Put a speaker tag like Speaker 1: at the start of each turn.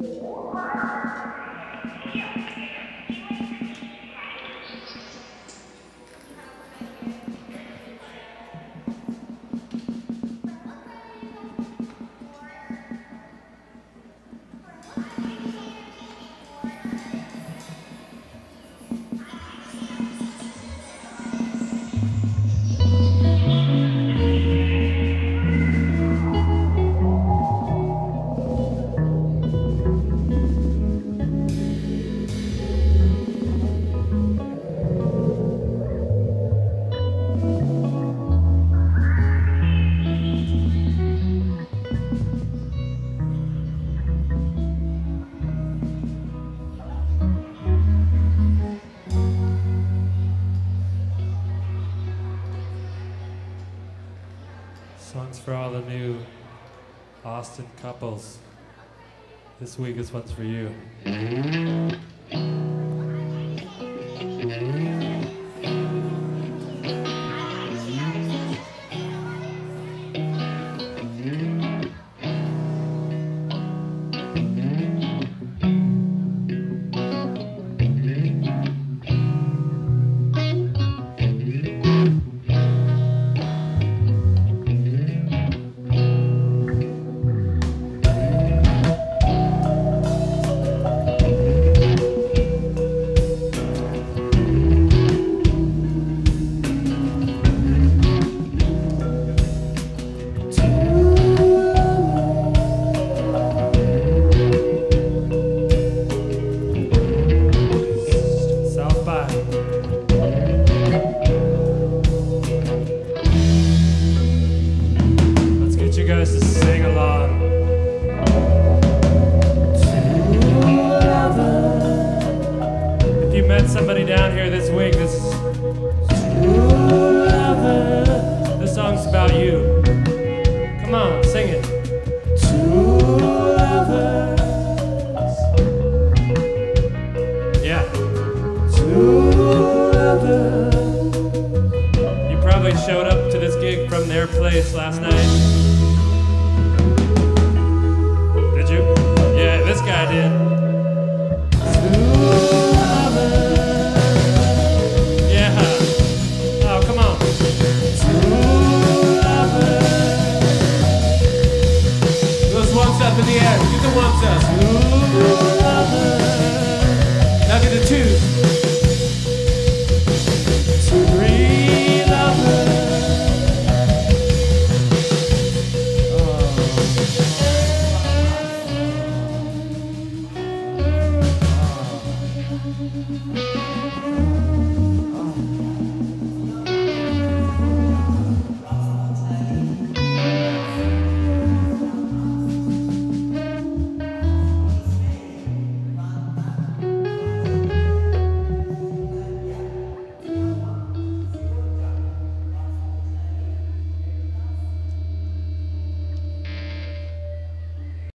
Speaker 1: Songs for all the new Austin couples. This week this one's for you. Somebody down here this week, this song's about you. Come on, sing it. Two lovers. Yeah. Two lovers. You probably showed up to this gig from their place last night. Did you? Yeah, this guy did.
Speaker 2: Up in the air, get the ones up. Now get the twos. Three lovers.